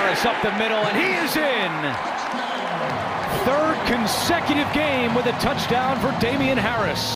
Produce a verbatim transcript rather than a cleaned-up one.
Harris up the middle, and he is in. Third consecutive game with a touchdown for Damien Harris.